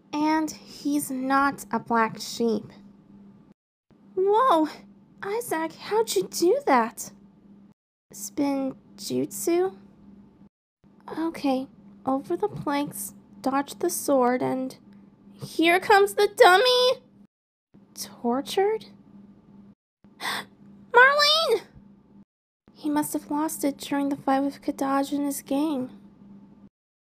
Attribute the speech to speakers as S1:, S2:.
S1: And he's not a black sheep. Whoa! Isaac, how'd you do that? Spin jutsu? Okay, over the planks, dodge the sword, and... Here comes the dummy! Tortured? Marlene! He must have lost it during the fight with Kadaj and his gang.